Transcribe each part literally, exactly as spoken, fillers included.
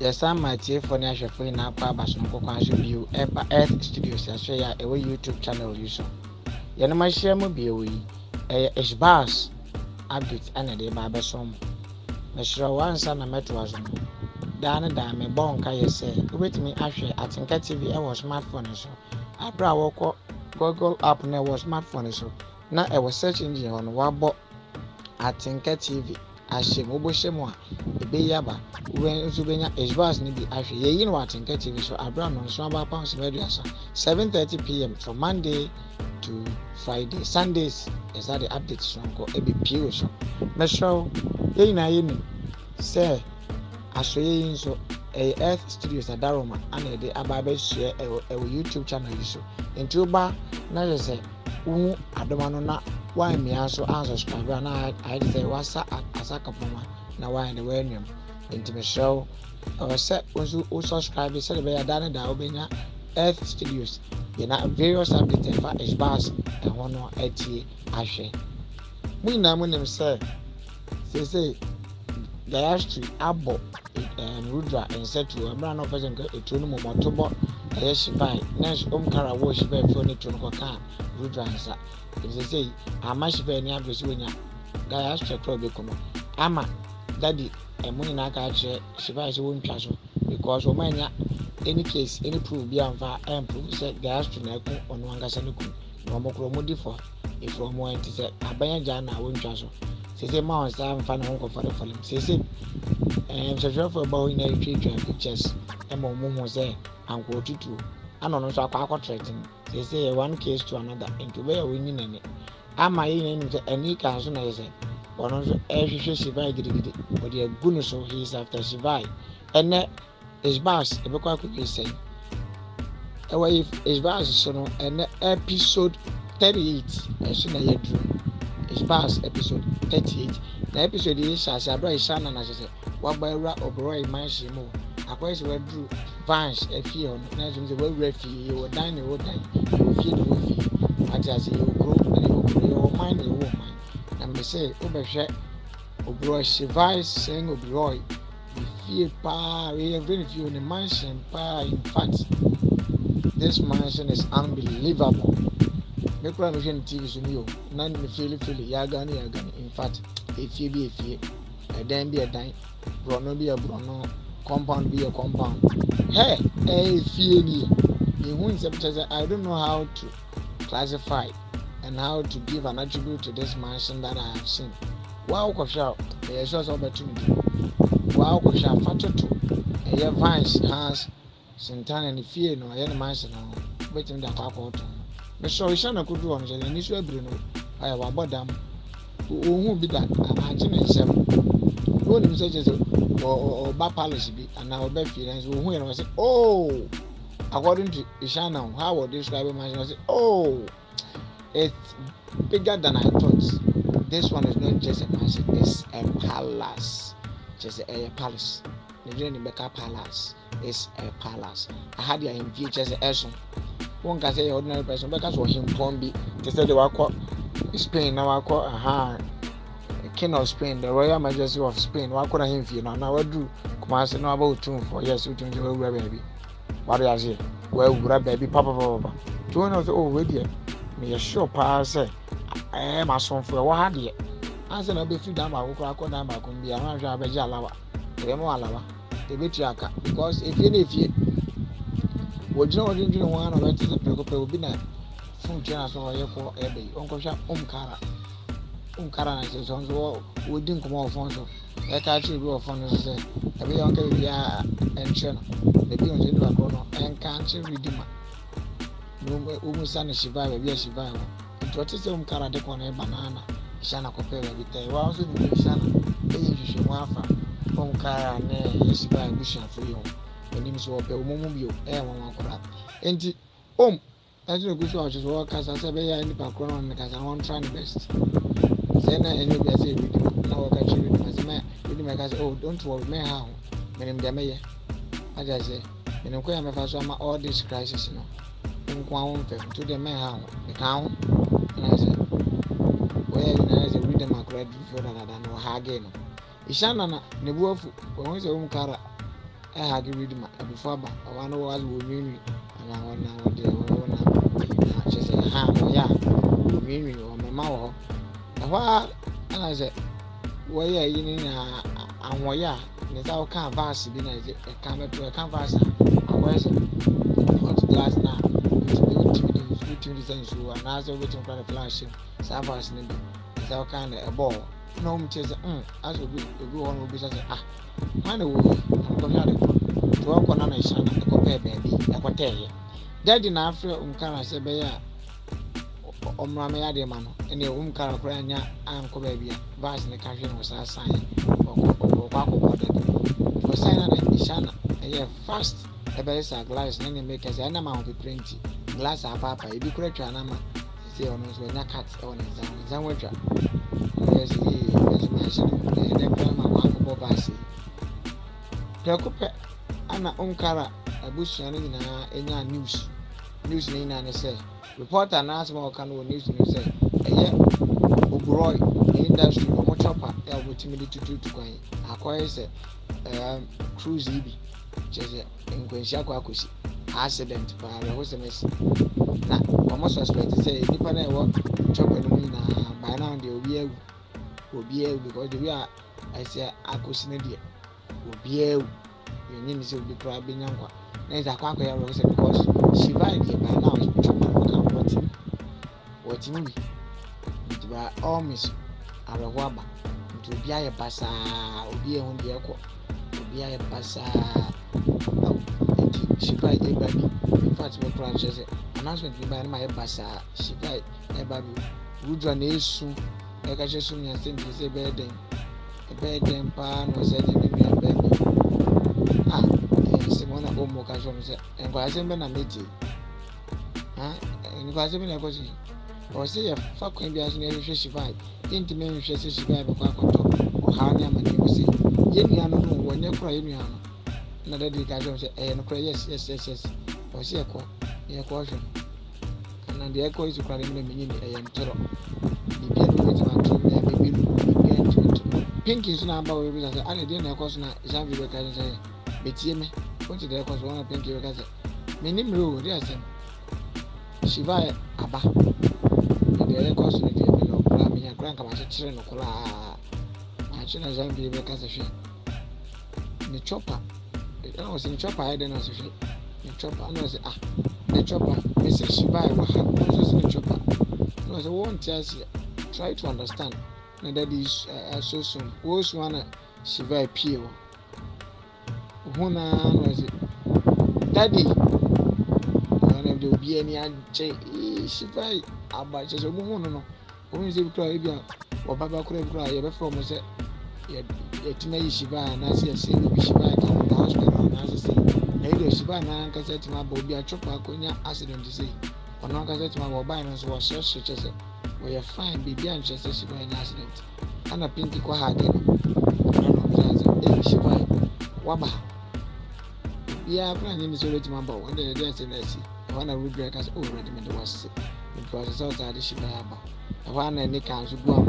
Yasa matie for na hwefo na akwa abaso nkokwa so bio eba Earth Studios ya so ya ewe YouTube channel yi so. Ye na ma share mo bio yi eh Ishqbaaz update ana de ba beso mo. Me shira wansa na meto aso. Da na da me bon ka ye se obetimi ahwe atinka T V e wo smartphone so. Abra wo ko Google app na wo smartphone so. Na e wo search engine on wa bo atinka T V ahye mo bo hye mo a ebe yaba when nso benya Ishqbaaz ni bi ahwe ye yi no atinka T V so abra no nso aba pounds meduasa seven thirty p m from Monday to Friday. Sundays is that the update so ko e be pure so me show ye na ye ni say aso ye nso e Earth Studios adaroma ana e de aba ba share e YouTube channel yi so enti oba na je say wu adoma no na why me also unsubscribe na I say wasa asaka poma na why the way name into me show or set also subscribe say be adana da obenya Earth Studios you na various updates for Ishqbaaz e hono atie ahwe mu na mu nim say say say diastry abo and Rudra and set to a brand of person etu no motobo e Shivaay next om kara wo Shivaay for ne to no ka Rudra nsa they say ama Shivaay ni address wenya diastry club be kono ama daddy e mu na ka che Shivaay so won twa so because o manya any case any proof be amfa and proof say diastry na ko ono angasa ne ku no mo kro mo di for if o mo enti say abanya ja na won twa so say say ma on say amfa na won ko for the film say say and so for about in a tree pictures and more more say and go to two and on so akwa threatening they say one case to another into where we need any am I in any case na say one so every Shivaay gidigidi but the gunu so he is after Shivaay and Ishqbaaz e be kwa quickly say e wa if Ishqbaaz so no and episode thirty-eight e so na ye dru Ishqbaaz episode thirty-eight na episode yi sha sha bra ishana na say wabara obroi manshi mo akwai se wadru vans efie on na so se wawura fie wo dan ne wo dan fie ne wo fie ati ase yo gro ne wo gro yo man ne wo man na me say obehwe obroi Shivaay saying obroi fie pa we very few in the mansion pa in fact this mansion is unbelievable me kura no hwe T V so ni o na me feel feel ya ga ne ya ga in fact efie bi efie e dan bi e dan Brono be a Brono, compound be a compound. Hey, hey, Fieni. I don't know how to classify and how to give an attribute to this mansion that I have seen. Wow, Kosha, a source of opportunity. Wow, Kosha, Fatoto, a year vines has Santana and Fear no any mansion waiting that papa. Mister Shana could do on the initial Bruno. I have about them who be that. I didn't no him say just or ba palace bi and now be feelings who when I say oh according to Ishana how would describe it I say oh it's bigger than I thought. This one is not just a mansion, it's a palace, just a, a palace. The journey Becca Palace is a palace. I had your in just a person. One can say ordinary person because for him Pombi they said they were called Spain now I call a hand King of Spain, the Royal Majesty of Spain. Why could I him feel now? Now I do come on, say no about two for yes, you change your baby. What do you say? Well, baby, papa, papa. Two of the old with you. Me a sure pass. I am a son for a while yet. I said, I'll be free down by Waka down by Kumbi and I'm sure I bet you allow. The more allow. The bit yaka. Because if you if you would you know what you do one of it is a pecope will be that from China or airport every Uncle Shop Umkara. Unkara na se so so we din komo ofon so e ka chi bi ofon so se e bi yonke bi a enche no e bi onje ni ba ko no en kan chi ridima no umu sa na Shivaay bi a Shivaay wo to te se unkara de ko na banana ishana ko pe bi te wa so ni ishana e yi hwehwe mu afa unkara ne Shivaay bi sha fo yo enim so pe umumu bi o e won akora enti om enti no gusu a so wo kasa se be ya ni pa ko no ne kasa won try the best. Then I know I say now I can read my man. Read my guys, oh, don't worry, me how. Meaning the mayor. As I say, and I'm going to all this crisis, you know. I'm going to the man how. The count. And I said, well, you know, as I read my credit before that I know how again. Ishana, Nebuofu, when we say Umkara, I had to read my before, but one was with me, and I want now what they were just a ham or ya, me or my mouth. And why, and I said, well, yeah, you know, and why, yeah, without canvas, being a camera to a canvas, I was hot glass now, between the sense who are now waiting for the flashing, Savas, without kind of a ball. No, chase, as we go on, will be such a ah, man, I'm going to walk on a son and compare baby, a hotel. Daddy now after Umkara Sebea or Mamma Demano, and the Umkara Crania and Cobabia, Vas in the country was a sign or Waco border. For sign and Ishana, a year fast, a better glass, and then make as an amount of twenty glass of papa, if you correct your nama, say on us when a cat on his own, Zamwaja. Yes, he is mentioned, and then Grandma Waco Bobasi. Preocupe Anna Umkara, a bush and in a news. News in and say, reporter and ask more can news news say, a year, Obroy, the industry, or chopper, there will timidity to do to go. Acquires a cruise E B, just in Quenchaquacusi, accident by a host mess. Now, almost suspect to say, if I work, chopper by now, they will be able will be able because we are, I say, Acusinadia will be able. Your name is will be crabbing young one. There's a quack because Shivaay by now is watching watching me. It by all miss a wabba to be a bassa, or be on the echo, to be a bassa. Shivaay a baby. In fact, my crunches announcement by my bassa. Shivaay a baby. Would run a soon. Like I just soon and send to say bed then. A bed then pan was sending me a baby. Ah, Simona Omo Casual and Guazemben and Meti. Ah, and Guazemben Agosi. Or say a fuck can be as near Shivaay. Didn't mean she says she buy a quack on top or Hanya and you say, Yeniano, when you cry, Yeniano. Another day, Casual said, and cry, yes, yes, yes, yes. Or see a quack, a caution. And then the echo is crying in the meaning a young terror. The piano is my two, maybe Pink is now about it. I didn't know, cause now, Zambi can say. Betie me, what did I cause one of Pinky Gaza? Many rule, yes, Shivaay Abba. The other cause of the below, Grammy and Grandma, children of Cola. I should have Zambi because of she. The chopper, I was in chopper, I didn't know if the chopper, I know, ah, the chopper, Missus Shivaay, what was in the chopper? It was a one chance. Try to understand. That is so soon. Who's one Shivaay Pio? Who was it? Daddy, one of the be any Shivaay about just a woman. Who is it? Cry, or Baba could cry ever from us. Yet, Shivaay, and I see a scene of Shivaay come to the hospital. And as I say, Lady Shivaay, and I said to my baby, a chopper, Konya accident to say, or no, I said to my bobines was such as it. We are fine, baby, and just as Shivaay accident. And a pinky quahad. Shivaay, Waba. Yeah, planning is already my bow. When they dance in Lessie, I want to regret as already made the was because it's also the Shivaay. I want any kind of one.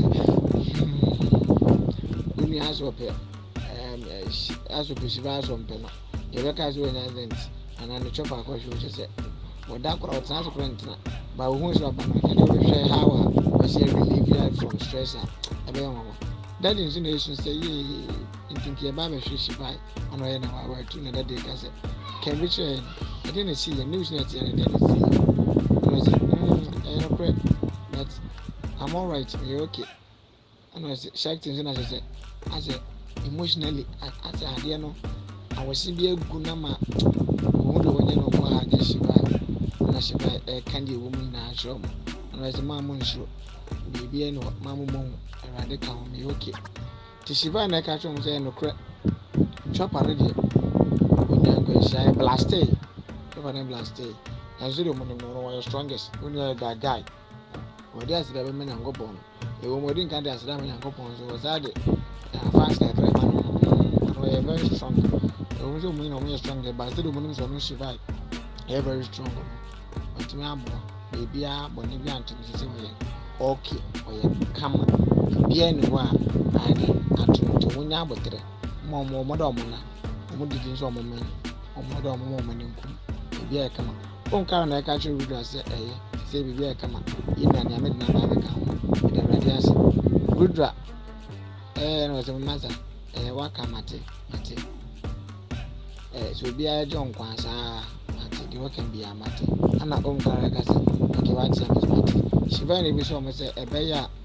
When you ask what as a Shivaay from Pena, you work as well as and then the chopper question which is it. Well, that crowd sounds a but who's up and I can never share how I was relieve you from stress. That insinuation say, in thinking about a Shivaay, and I know I were two another day. I said, can we train? I didn't see the news net and I didn't see. I said, hmm, but I'm all right, you're okay. And I said, Shark things, and I said, I said, emotionally, I said, I know, I was seeing a good number. Who when you know what I just Shivaay, and I Shivaay a candy woman in our shop, and I said, Mamma, sure, maybe I know what Mamma Mom. I did come me okay. To Shivaay and I catch on saying no crap. Chop already. When you're going to say blast day, if I name blast day, and zero money no one your strongest. When you're that guy, or there's the women and go born. A woman didn't can't ask them and go born. So was that it? Fast like a man. We are very strong. The women are stronger, but the women are no Shivaay. They are very strong. But to me, I'm baby, I'm Bonivian to the same way. Okay, or you come. Bien, I did. I told you when I was there. More, more, Madonna. omo didi nso omo man omo do omo omo ni nkum ebi e kama on ka na ka che Rudra se eye se bibi e kama ina ni amed na ba be ka ho da radio ase Rudra eh no se masa eh waka mate mate eh so bi a jo nkwa sa mate di waka bi a mate ana on ka ka se okay what say mate Shivaay na bi so mo se e be ya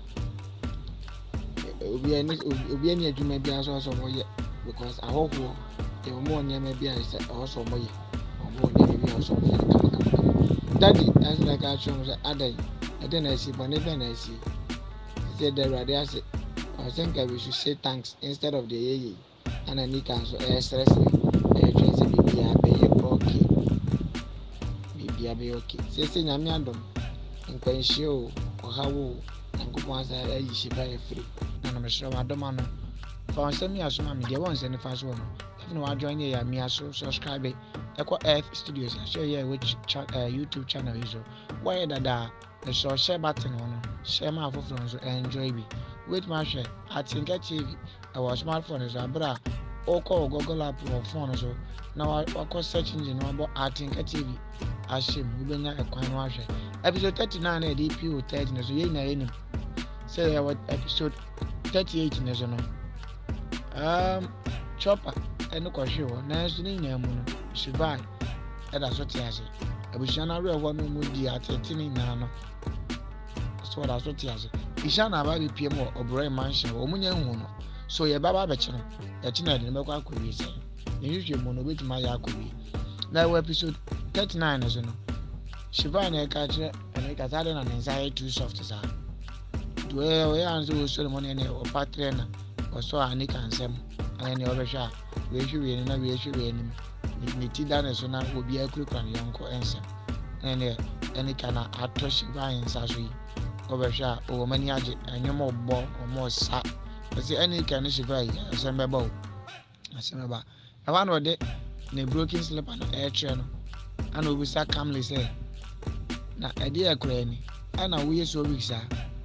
obi ani obi ani adwuma bi aso so mo ye because ahoho e mo nyama bi a se also mo ye mo nyama bi aso mo ye kama kama kama daddy as like I show say adai e dey na si but never na si say the radio say I think we should say thanks instead of the yeye and ani can so e stress me e try say bibi a be okay bibi a be okay say say nyame adom nkwanhie o ohawo nkopon asa ayi Shivaay free na no mehre wa adom ano fa onsem ya so ma me de won se ne fa so no if no wa join ya me aso subscribe e ko Earth Studios share here which uh, YouTube channel is so why dada the so share button on share my phone so enjoy me wait my share atinka T V our smartphone is abra o call Google app or phone so now I call search engine about atinka T V ashim we benya ekwan wa hwe episode thirty-nine na D P O thirty so ye na enim say what episode thirty-eight na so no um chopper eno ko hwe wo na so ni nya mu no Shivaay e da so te ase abushana re wo no mu di atete ni na no so da so te ase ishana ba bi piem obro mansion o munya hu no so ye baba be chi no ye chi na de be kwa akori se ye hwe mu no betima ya akori na episode thirty-nine na so no Shivaay na ka che ene ka sare na nsa too soft sa do e o ya nso so mo ne ne o patre na o so ani kan sem ene o be hwa we hwe na we hwe ni ni ti da na so na obi akuru kan yonko ensa ene ene kana ato Shivaay nsa so yi o be hwa o mani age anyom obbo o mo sa kasi ene kan Shivaay asem be ba o asem ba e wa no de ne broken slipper na e tre no ana obi sa calmly say na edi akura ni ana wo yeso wiksa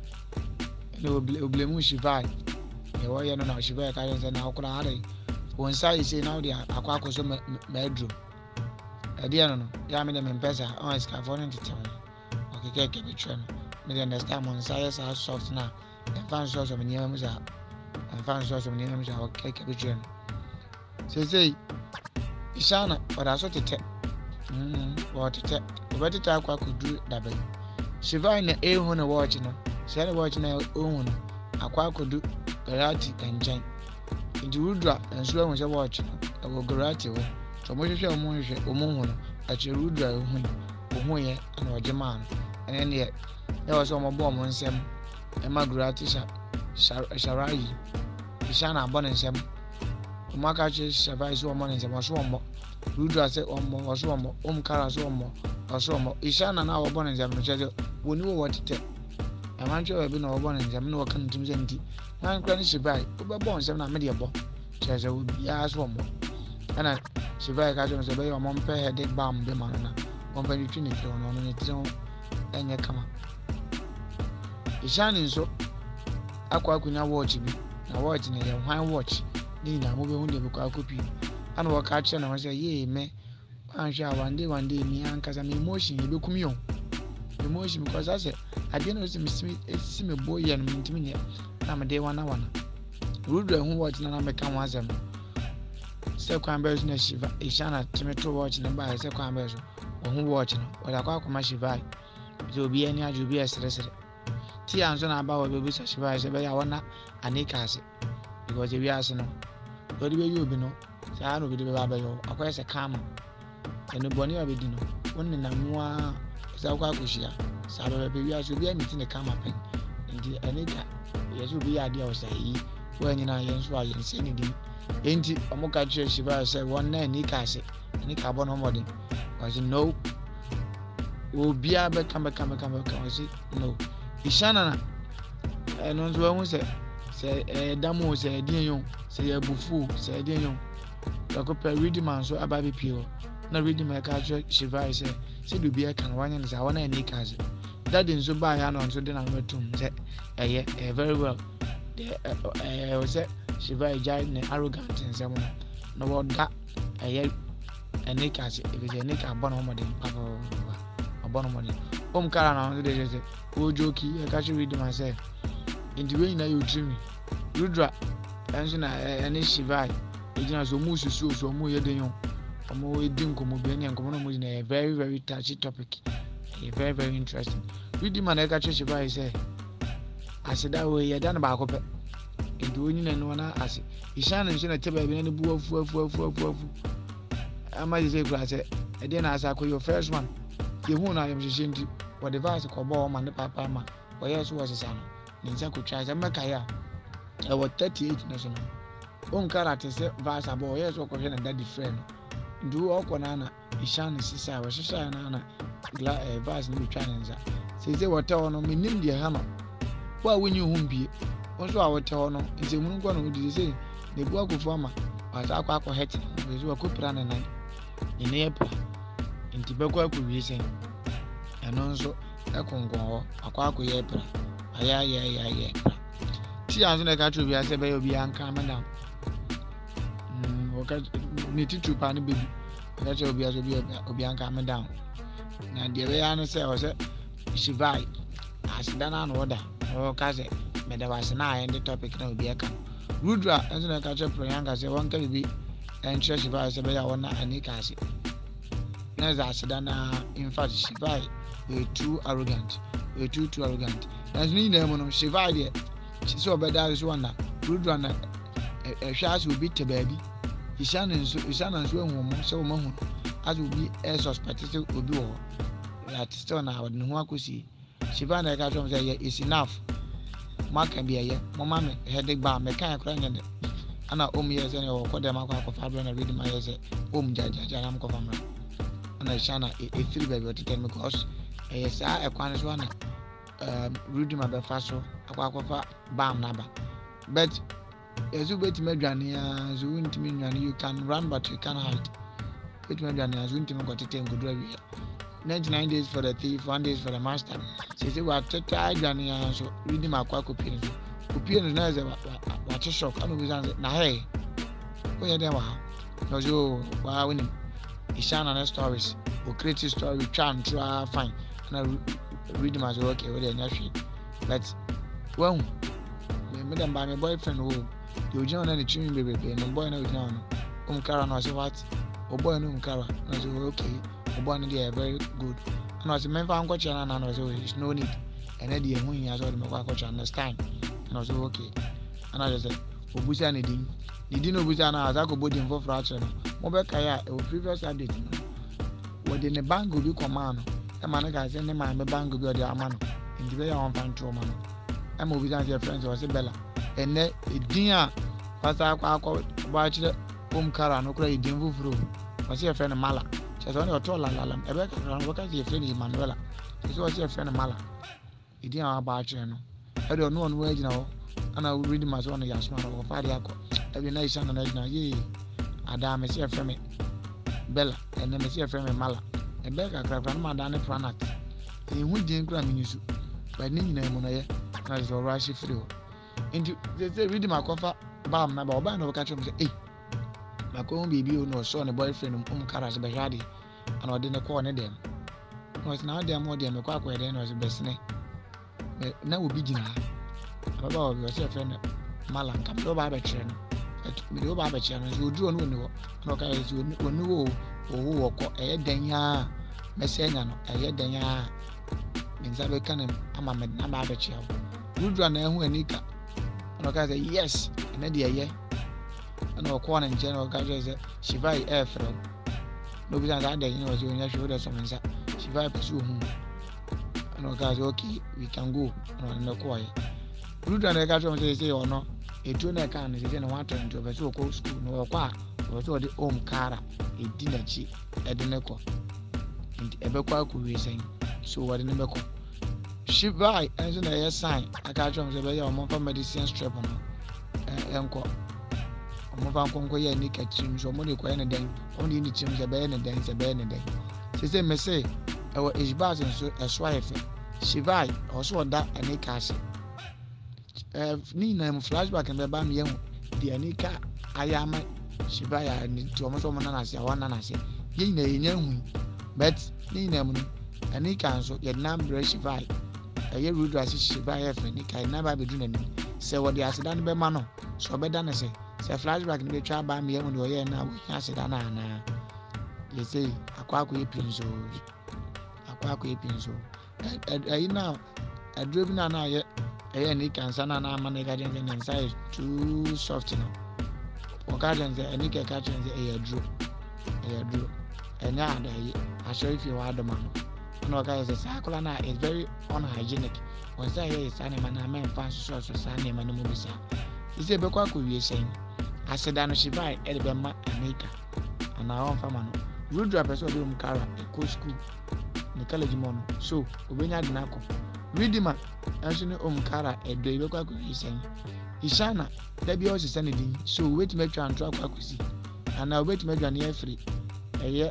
ne oblemu Shivaay e wo ye no na Shivaay ka yense na akura hare won sai say now dia akwa akoso bedroom edi no no ya me de me pesa on ska for no tete okay ke ke be try no me understand mon sai sa soft na en fan so so me nyama mu sa en fan so so me nyama mu sa okay ke be try say say ishana ora so tete mm what tete obati ta akwa kudu dabe Shivaay na e hu na watch no say na watch na o hu no akwa kudu garati kanjan ndi Rudra enso ehun se watch no e go garati wo so mo hwehwe mo hwehwe o mo hu no a che Rudra hu ni o hu ye na oje man ene ne e wo so mo bo mo nsem e ma garati sha sharayi ishana abon nsem o ma ka che Shivaay so mo nsem so mo Rudra se o mo so mo o mkara so mo so mo ishana na wo bon nsem no che woni wo wotete e man che we bi na wo bon nsem no wo kan tim se ndi na nkra ni Shivaay wo be bon nsem na me de bo che che wo bia so mo ana Shivaay ka che so be yo mo mpe headache balm be man na mo mpe ni twini ke no no ni tiro enye kama ishani nso akwa akunya watch bi na watch ne ye hwan watch ni na mo be hu de be kwa kopi ana wo ka che na ho say ye me anhwa one day one day mi ankaza me emotion e be kum yo emotion because I say I didn't know me see me boy and me ntimi ne na me dey wana wana Rudra hu watch na na me kan wazem se kwan be so na Shiva ishana tomato watch na ba se kwan be so hu watch no o da kwa akoma Shivaay so obi ani aju bi esresere ti anso na ba wo be so Shivaay se be ya wana anika ase because we ase no o di be yi obi no sa no bi de be ba be yo akwai se kama eno boni ba be di no wonni na nwa sa kwa kushia sa be be wi ase obi ani ti ne kama pen ndi anika yeso bi ya dia o sai yi wo nyina yen so a yen se ni di enti omoka che Shivaay se won na anika ase anika bo no modern was no obi a be kama kama kama kama si no ishana na eno nzo hu se se eh damu se edin yon se ye bufu se edin yon ko pe read man so ababe pio na read man ka che Shivaay se se do bia kan wanya ne sa wana anika ase that in so ba ya no nso de na metum se eh eh very well the eh o se Shivaay jai ne arrogant nsem no no woda eye anika se if is anika abon mo de papa abon mo de om kara na on de say o joki e ka shi read myself into we na you dream rudra enso na ene Shivaay ejina so mu susu so mu ye den yo omo we din komo bi ene komo no mo na a very very touchy topic, a very very interesting. Read man e ka chi Shivaay say asida we ye dan ba ko pe into we na no na ase ishan nso na teba bi na bu afu afu afu afu afu ama je say kura say e dey na asa ko your first one ye hu na yem je ndi what the verse ko bo ma ne papa ma o yes was say no ninja ko try say meka ya e was thirty-eight national on karate say verse abo yes ko hwe na daddy friend ndu o ko na na ishan sisa wa sisa na na gla e verse ni twa nza say say what no minim de ha no wa wenyi hu mbie onso a wote ho no nse mu ngo no di say ne bu akofo ama asa akwa akọ het we so ko pra na nan ni ne pra nti be kwa ko wi sen eno nso ekongon ho akwa akọ ye pra aya ya ya ya pra ti anzo na ka tro bi ase be obi anka mena mm o ka ni ti tu pa ni bebi ka tro obi aso bi obi anka mena na de be ya no se o se Shivaay asidana na oda o ka se me da was na end the topic na obi aka rudra enso na ka tro proyanga se won ka bi en tro Shivaay se be ya wona anika ase na za asidana in fact Shivaay we too arrogant we too too arrogant that's ni na mo no Shivaay de she so be that is one na rudra na e hwa as obi te baabi isha na nso isha na nso ehun mo se o ma hu as obi e suspect se obi wo that still na wo ne ho akosi Shivaay na ka tro say is enough mark and be a mo ma me headache ba me kan akra nyane ana om yes na wo ko dem akwa akwa na read my yes om jaja jaja am ko famra ana shana e three baby what ten because eh sa e kwan so na um read my be faso akwa akwa bam na ba but ezu beti medwane ya zo ntimi nwane you can run but you can't hide beti medwane ya zo ntimi ko tete ngodo awi ninety-nine days for the thief, one days for the master. Say say what tete adwane ya so read my akwa copy no copy no na ze wa che shock anu bi san na hey ko ye dem wa no jo wa wini ishana na stories o create story try try fine na read my so okay we dey nyahwe but when me dem ba my boyfriend wo the original na the chimi bebe no boy na original no um kara na say what o boy no um kara na say okay o boy no dey very good and I say me fa anko chana na no say it's no need and then the hu nya so me kwa anko chana understand and I say okay and I just say obusa na din the din obusa na aza ko body info fracture no mo be kai a o previous update no wo de ne bank obi command no e ma na ga say ne ma me bank obi o de ama no ndi be ya on fan trauma no e mo obi san say friends o say bella ene edin a pasa akwa akwa ba chire om kara no kura edin fufuro o say friend mala che so na o to la la la e be ka no ka say friend Emmanuela so o say friend mala edin a ba chire no e do no no agina ho ana read my so na yasma no fa dia ko e be na isha na agina ye ada me say friend me bella ene me say friend me mala e be ka kra kra no ma da ne planet e hu din kura me nisu ba ni nyina mo na ye na so rush free ho into they say read my cover bam na ba oba na catch me say eh ma ko baby o no so ne boyfriend um kara se be hwade ana ode ne ko ne dem no na dem mo dem ko akwa dem no se besne na obi gina baba obi o se friend mala kam do ba be kire no me do ba be kire no so oduro no ni wo no ka so oni wo o wo ko e den ya me se nya no e den ya me nzabe kanem ama me na ba be kire udura na ehu anika no ka say yes na de ye na o ko na nje na o ka say Shivaay e fro no bi san da yin o so nya show da so mensa Shivaay pursue hu no ka say okay we can go no na ko ye udura na ka say say o no etu na ka na say na one twenty o so ko school no o kwa o so de om kara e di na chi e de ne ko ndi e be kwa ku wi sen so what de ne be ko Shivaay enso na ye sign aka trom se be ya omo fa medicine strip no eh enko omo fa nkonko ye ni katrim so mo ne ko ye ne den omo ni ni tim se be ye ne den se be ye ne den se se me se e wo Ishqbaaz enso eso ayefe Shivaay oso oda anika ase eh ni na mo flashback en be ba me ye hu di anika ayama Shivaay and to almost one and I say one and I say ye know but ni name and he can so yet number Shivaay a year rude as Shivaay friend he can never be doing any say what the accident be mano so better than I say say flashback in the try by me when you are now we say that na you say aquaco pinzo aquaco pinzo I now I driven an eye a nick and sana na manega and size too soft you know or cartons and nick a catch and the air drew air drew and now I show if you are the man no guys the sacolana is very unhygienic when say is animal and men fancy sauce or sunny man mubisa he said Bequaco we saying I said I know she buy Edibema America and our own family road drivers of room car a cool school the college mono so we had nako read him answering um car a day Bequaco he saying Ishana there be also sending so wait to make you and track and I'll wait to make you an air free a year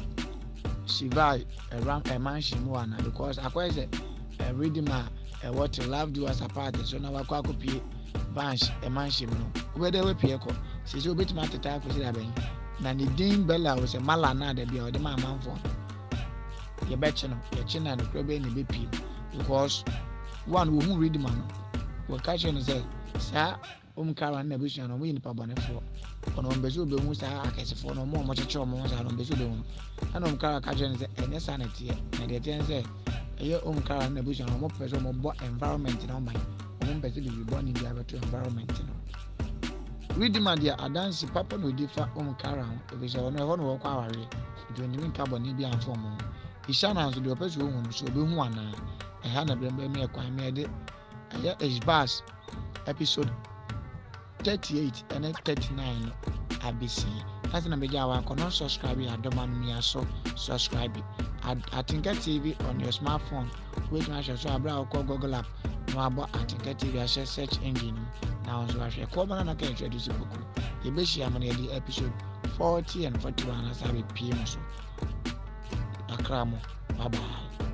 Shivaay around a mansion one because I quite a reading ma a what love do as a party so now I copy bunch a mansion no where they were pieko she's a bit matter type with that being na the Dean Bella was a malana that be or the man for your betcha no your chin and the crab in the B P because one who read the man will catch you and say sir um car and nebution and win pabane for on one bezo be musa akese for no more much cho mo sa on bezo be hum and um car catch and say any sanity and the ten say eh um car and nebution no more person mo environment no man um bezo be born in the other environment no read man dia adansi papa no differ um car and e be no ho no wo kwa aware do ni carbon ni bi anfo mo ishana so the person hum so be hu ana e ha na brembe me kwa me de eh Ishqbaaz episode thirty-eight and thirty-nine A B C. That's na media wa kono subscribe ya doman me so subscribe atinka T V on your smartphone. Wait na show so abra ko Google app no abo atinka T V a search engine na so ahwe ko bana na ka introduce boku ye be share man ye episode forty and forty-one as I P M so akramo bye bye.